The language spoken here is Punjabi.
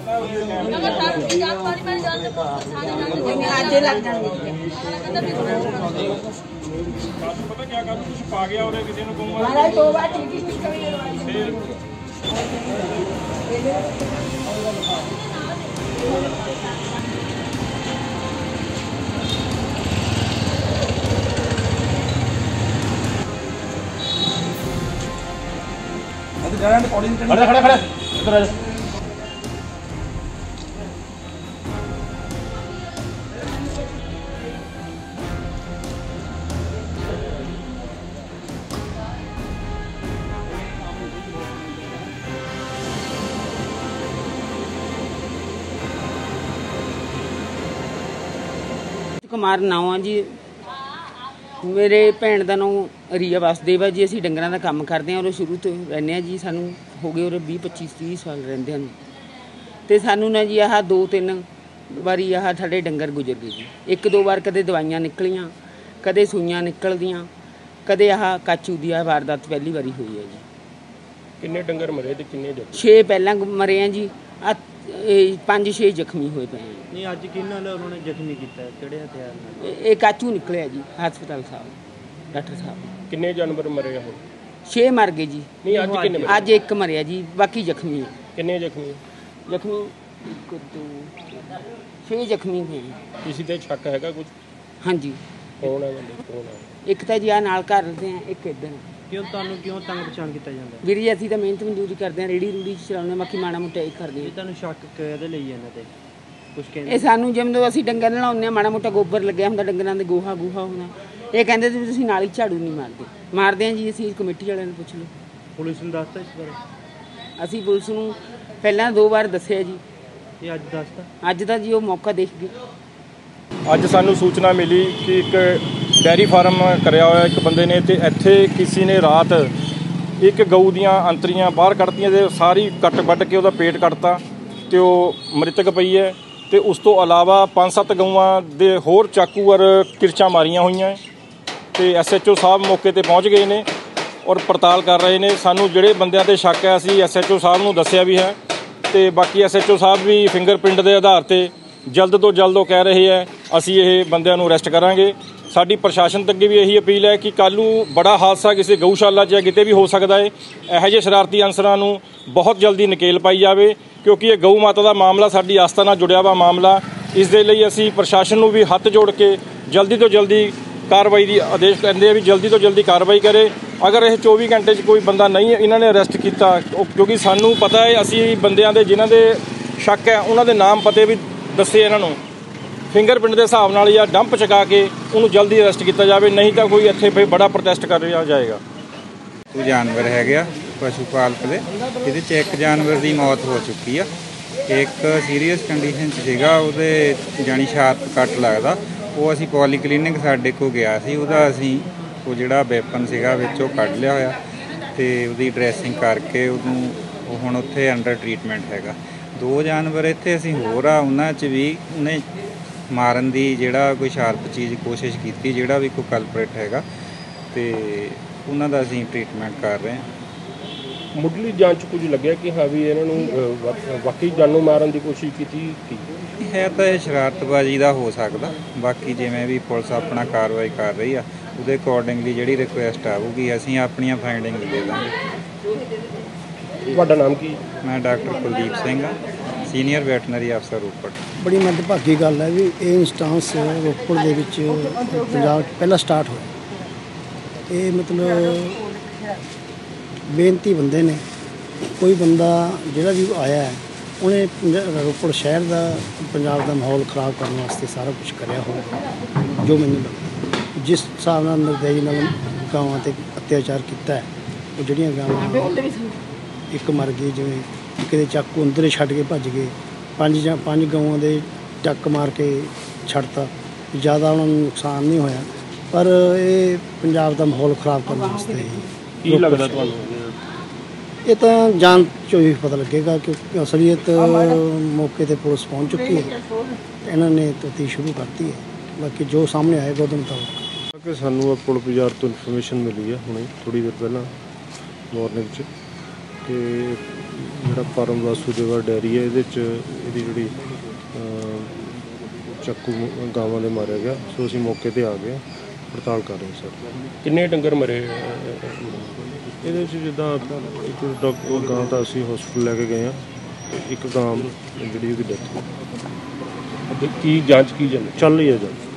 पता क्या कर कुछ पा गया और किसी ने खड़ा खड़ा खड़ा इधर आ जा। कुमार नाम आ जी, मेरे भैन का नाम रीया वासदेव है जी। असीं डंगरां दा काम करते हैं और शुरू तो रहने जी, सानू हो गए और 20-25-30 साल रहिंदे हैं। तो सानू ना जी आह 2-3 वारी आह साडे डंगर गुजर गए जी। 1-2 बार कदे दवाइयां निकलियां, कदे सूइयां निकलदियां, कदे आह काचू दी वारदात पहली बारी हुई है जी। किन्ने डंगर मरे ते किन्ने जख्मी? 6 पहलां मरे हैं जी, 5-6 जख्मी होए पे हैं। नहीं अज किन्ना उन्होंने जख्मी किया किहड़े हथियार नाल? ये काचू निकलिया जी हस्पताल साहब डॉक्टर साहब। किन्ने जानवर मरे हो? 6 मर गए जी। नहीं अज किन्ने? अज 1 मरिया जी, बाकी जख्मी है। किन्ने जख्मी? जख्मी 1 2 6 जख्मी हुए। किसी ते शक हैगा कुछ? हाँ जी। कौन है बंदे? कौन है? एक तो जी आ नाल घर रहते हैं, एक इधर। क्यों तुहानू क्यों तंग पछाण किया जाता है? वीर जी असीं तां मेहनत मजदूरी करते हैं, रेड़ी रूड़ी चलाउने, बाकी माड़ा मोटा ही करते हैं। तुहानू शक किहदे लई इन्हां ते कुछ कहंदे? ये सानू जिवें असीं डंगर नलाउने, माड़ा मोटा गोबर लग्गिया हुंदा डंगरां दे, गोहा गूहा होंदा, ये कहंदे भी तुसीं नाल ही झाड़ू नहीं मारते हैं जी। असीं कमेटी वालिਆਂ ਨੂੰ पुछ लो। पुलिस ਨੂੰ ਦੱਸਤਾ ਇਸ ਬਾਰੇ? ਅਸੀਂ पुलिस ਨੂੰ ਪਹਿਲਾਂ 2 ਵਾਰ ਦੱਸਿਆ ਜੀ। ਇਹ ਅੱਜ ਦੱਸਤਾ? ਅੱਜ ਤਾਂ ਜੀ ਉਹ ਮੌਕਾ ਦੇਖ ਗਏ। ਅੱਜ ਸਾਨੂੰ ਸੂਚਨਾ ਮਿਲੀ ਕਿ ਇੱਕ ਡੈਰੀ ਫਾਰਮ ਕਰਿਆ ਹੋਇਆ ਇੱਕ ਬੰਦੇ ਨੇ, ਤੇ ਇੱਥੇ ਕਿਸੇ ਨੇ ਰਾਤ ਇੱਕ ਗਊ ਦੀਆਂ ਅੰਤਰੀਆਂ ਬਾਹਰ ਕੱਢਤੀਆਂ ਤੇ ਸਾਰੀ ਕੱਟ ਵੱਢ ਕੇ ਉਹਦਾ ਪੇਟ ਕੱਟਤਾ ਤੇ ਉਹ ਮ੍ਰਿਤਕ ਪਈ ਹੈ। ਤੇ ਉਸ ਤੋਂ ਇਲਾਵਾ 5-7 ਗਊਆਂ ਦੇ ਹੋਰ ਚਾਕੂ ਔਰ ਕਿਰਚਾਂ ਮਾਰੀਆਂ ਹੋਈਆਂ ਤੇ SHO ਸਾਹਿਬ ਮੌਕੇ ਤੇ ਪਹੁੰਚ ਗਏ ਨੇ ਔਰ ਪੜਤਾਲ ਕਰ ਰਹੇ ਨੇ। ਸਾਨੂੰ ਜਿਹੜੇ ਬੰਦਿਆਂ ਤੇ ਸ਼ੱਕ ਹੈ ਅਸੀਂ SHO ਸਾਹਿਬ ਨੂੰ ਦੱਸਿਆ ਵੀ ਹੈ ਤੇ ਬਾਕੀ SHO ਸਾਹਿਬ ਵੀ ਫਿੰਗਰਪ੍ਰਿੰਟ ਦੇ ਆਧਾਰ ਤੇ ਜਲਦ ਤੋਂ ਜਲਦ ਉਹ ਕਹਿ ਰਹੇ ਹੈ ਅਸੀਂ ਇਹ ਬੰਦਿਆਂ ਨੂੰ ਅਰੈਸਟ ਕਰਾਂਗੇ। ਸਾਡੀ ਪ੍ਰਸ਼ਾਸਨ ਤੱਕ ਵੀ ਇਹੀ ਅਪੀਲ ਹੈ ਕਿ ਕੱਲ੍ਹ ਨੂੰ ਬੜਾ ਹਾਦਸਾ ਕਿਸੇ ਗਊਸ਼ਾਲਾ 'ਚ ਜਾਂ ਕਿਤੇ ਵੀ ਹੋ ਸਕਦਾ ਹੈ। ਇਹੋ ਜਿਹੇ ਸ਼ਰਾਰਤੀ ਅਨਸਰਾਂ ਨੂੰ ਬਹੁਤ ਜਲਦੀ ਨਕੇਲ ਪਾਈ ਜਾਵੇ ਕਿਉਂਕਿ ਇਹ ਗਊ ਮਾਤਾ ਦਾ ਮਾਮਲਾ ਸਾਡੀ ਆਸਥਾ ਨਾਲ ਜੁੜਿਆ ਵਾ ਮਾਮਲਾ। ਇਸ ਦੇ ਲਈ ਅਸੀਂ ਪ੍ਰਸ਼ਾਸਨ ਨੂੰ ਵੀ ਹੱਥ ਜੋੜ ਕੇ ਜਲਦੀ ਤੋਂ ਜਲਦੀ ਕਾਰਵਾਈ ਦੀ ਆਦੇਸ਼ ਕਰਦੇ ਆ ਵੀ ਜਲਦੀ ਤੋਂ ਜਲਦੀ ਕਾਰਵਾਈ ਕਰੇ। ਅਗਰ ਇਹ 24 ਘੰਟੇ 'ਚ ਕੋਈ ਬੰਦਾ ਨਹੀਂ ਇਹਨਾਂ ਨੇ ਅਰੈਸਟ ਕੀਤਾ, ਕਿਉਂਕਿ ਸਾਨੂੰ ਪਤਾ ਹੈ ਅਸੀਂ ਬੰਦਿਆਂ ਦੇ ਜਿਨ੍ਹਾਂ ਦੇ ਸ਼ੱਕ ਹੈ ਉਹਨਾਂ ਦੇ ਨਾਮ ਪਤੇ ਵੀ ਦੱਸੇ ਇਹਨਾਂ ਨੂੰ, ਫਿੰਗਰਪ੍ਰਿੰਟ ਦੇ ਹਿਸਾਬ ਨਾਲ ਜਾਂ ਡੰਪ ਚਕਾ ਕੇ ਉਹਨੂੰ ਜਲਦੀ ਅਰੈਸਟ ਕੀਤਾ ਜਾਵੇ, ਨਹੀਂ ਤਾਂ ਕੋਈ ਇੱਥੇ ਫਿਰ ਬੜਾ ਪ੍ਰੋਟੈਸਟ ਕਰ ਰਿਹਾ ਜਾਏਗਾ। ਕੋਈ ਜਾਨਵਰ ਹੈਗੇ ਆ ਪਸ਼ੂ ਪਾਲਕ ਦੇ, ਇਹਦੇ 'ਚ ਇੱਕ ਜਾਨਵਰ ਦੀ ਮੌਤ ਹੋ ਚੁੱਕੀ ਆ, ਇੱਕ ਸੀਰੀਅਸ ਕੰਡੀਸ਼ਨ 'ਚ ਸੀਗਾ, ਉਹਦੇ ਜਾਣੀ ਸ਼ਾਰਪ ਕੱਟ ਲੱਗਦਾ। ਉਹ ਅਸੀਂ ਪੋਲੀ ਕਲੀਨਿਕ ਸਾਡੇ ਕੋਲ ਗਿਆ ਸੀ, ਉਹਦਾ ਅਸੀਂ ਉਹ ਜਿਹੜਾ ਵੈਪਨ ਸੀਗਾ ਵਿੱਚ ਉਹ ਕੱਢ ਲਿਆ ਹੋਇਆ ਤੇ ਉਹਦੀ ਡਰੈਸਿੰਗ ਕਰਕੇ ਉਹਨੂੰ ਉਹ ਹੁਣ ਉੱਥੇ ਅੰਡਰ ਟਰੀਟਮੈਂਟ ਹੈਗਾ। 2 ਜਾਨਵਰ ਇੱਥੇ ਅਸੀਂ ਹੋਰ ਆ, ਉਹਨਾਂ 'ਚ ਵੀ ਉਹਨੇ ਮਾਰਨ ਦੀ ਜਿਹੜਾ ਕੋਈ ਸ਼ਾਰਪ ਚੀਜ਼ ਕੋਸ਼ਿਸ਼ ਕੀਤੀ, ਜਿਹੜਾ ਵੀ ਕੋਈ ਕਲਪਰੇਟ ਹੈਗਾ ਤੇ ਉਹਨਾਂ ਦਾ ਅਸੀਂ ਟਰੀਟਮੈਂਟ ਕਰ ਰਹੇ ਹਾਂ। ਮੁੱਢਲੀ ਜਾਂਚ ਕੁਝ ਲੱਗਿਆ ਕਿ ਹਾਂ ਵੀ ਇਹਨਾਂ ਨੂੰ ਵਾਕਈ ਜਾਨੋਂ ਮਾਰਨ ਦੀ ਕੋਸ਼ਿਸ਼ ਕੀਤੀ ਹੈ ਤਾਂ ਇਹ ਸ਼ਰਾਰਤਬਾਜ਼ੀ ਦਾ ਹੋ ਸਕਦਾ। ਬਾਕੀ ਜਿਵੇਂ ਵੀ ਪੁਲਿਸ ਆਪਣਾ ਕਾਰਵਾਈ ਕਰ ਰਹੀ ਆ ਉਹਦੇ ਅਕੋਰਡਿੰਗਲੀ ਜਿਹੜੀ ਰਿਕੁਐਸਟ ਆਊਗੀ ਅਸੀਂ ਆਪਣੀਆਂ ਫਾਈਂਡਿੰਗ ਦੇ ਦਾਂਗੇ। ਤੁਹਾਡਾ ਨਾਮ ਕੀ? ਮੈਂ ਡਾਕਟਰ ਕੁਲਦੀਪ ਸਿੰਘ ਆ, ਸੀਨੀਅਰ ਵੈਟਰਨਰੀ ਅਫਸਰ ਰੋਪੜ। ਬੜੀ ਮੰਦਭਾਗੀ ਗੱਲ ਹੈ ਵੀ ਇਹ ਇੰਸਟਾਂਸ ਰੋਪੜ ਦੇ ਵਿੱਚ ਪੰਜਾਬ 'ਚ ਪਹਿਲਾਂ ਸਟਾਰਟ ਹੋਇਆ। ਇਹ ਮਤਲਬ ਬੇਨਤੀ ਬੰਦੇ ਨੇ, ਕੋਈ ਬੰਦਾ ਜਿਹੜਾ ਵੀ ਆਇਆ ਹੈ ਉਹਨੇ ਰੋਪੜ ਸ਼ਹਿਰ ਦਾ ਪੰਜਾਬ ਦਾ ਮਾਹੌਲ ਖ਼ਰਾਬ ਕਰਨ ਵਾਸਤੇ ਸਾਰਾ ਕੁਝ ਕਰਿਆ ਹੋਇਆ। ਜੋ ਮੈਨੂੰ ਲੱਗਦਾ ਜਿਸ ਹਿਸਾਬ ਨਾਲ ਨਿਰਦਈ ਨਾਲ ਗਾਵਾਂ 'ਤੇ ਅਤਿਆਚਾਰ ਕੀਤਾ ਹੈ, ਉਹ ਜਿਹੜੀਆਂ ਗਾਵਾਂ ਇੱਕ ਮਰ ਗਈ, ਜਿਵੇਂ ਕਿਤੇ ਚਾਕੂ ਅੰਦਰੇ ਛੱਡ ਕੇ ਭੱਜ ਗਏ, 5 ਗਊਆਂ ਦੇ ਟੱਕ ਮਾਰ ਕੇ ਛੱਡਤਾ, ਜ਼ਿਆਦਾ ਉਹਨਾਂ ਨੂੰ ਨੁਕਸਾਨ ਨਹੀਂ ਹੋਇਆ, ਪਰ ਇਹ ਪੰਜਾਬ ਦਾ ਮਾਹੌਲ ਖ਼ਰਾਬ ਕਰਨ ਵਾਸਤੇ। ਕੀ ਲੱਗਦਾ ਤੁਹਾਨੂੰ? ਇਹ ਤਾਂ ਜਾਂਚ 'ਚੋਂ ਹੀ ਪਤਾ ਲੱਗੇਗਾ ਕਿ ਅਸਲੀਅਤ ਮੌਕੇ 'ਤੇ ਪੁਲਿਸ ਪਹੁੰਚ ਚੁੱਕੀ ਹੈ, ਇਹਨਾਂ ਨੇ ਤਫਤੀਸ਼ ਸ਼ੁਰੂ ਕਰਤੀ ਹੈ। ਬਾਕੀ ਜੋ ਸਾਹਮਣੇ ਆਏਗਾ ਉਹਦੇ ਮੁਤਾਬਕ। ਕਿ ਸਾਨੂੰ ਪੁਲਿਸ ਬਾਜ਼ਾਰ ਤੋਂ ਇਨਫੋਰਮੇਸ਼ਨ ਮਿਲੀ ਹੈ ਹੁਣੇ ਥੋੜ੍ਹੀ ਦੇਰ ਪਹਿਲਾਂ ਮਾਰਨਿੰਗ 'ਚ ਕਿ ਜਿਹੜਾ ਫਾਰਮ ਵਾਸੂਦੇਵਾ ਡੈਰੀ ਹੈ ਇਹਦੇ 'ਚ ਇਹਦੀ ਜਿਹੜੀ ਚੱਕੂ ਗਾਵਾਂ ਦੇ ਮਾਰਿਆ ਗਿਆ। ਸੋ ਅਸੀਂ ਮੌਕੇ ਤੇ ਆ ਗਏ, ਪੜਤਾਲ ਕਰ ਰਹੇ ਸਰ। ਕਿੰਨੇ ਡੰਗਰ ਮਰੇ? ਇਹਦੇ 'ਚ ਜਿੱਦਾਂ ਇੱਕ ਗਾਂ ਤਾਂ ਅਸੀਂ ਹਸਪੀਟਲ ਲੈ ਕੇ ਗਏ ਹਾਂ, ਤੇ ਇੱਕ ਗਾਂ ਜਿਹੜੀ ਉਹਦੀ ਡੈਥ ਕੀ ਜਾਂਚ ਕੀ ਜਾਂਦੀ? ਚੱਲ ਰਹੀ ਹੈ ਜੀ।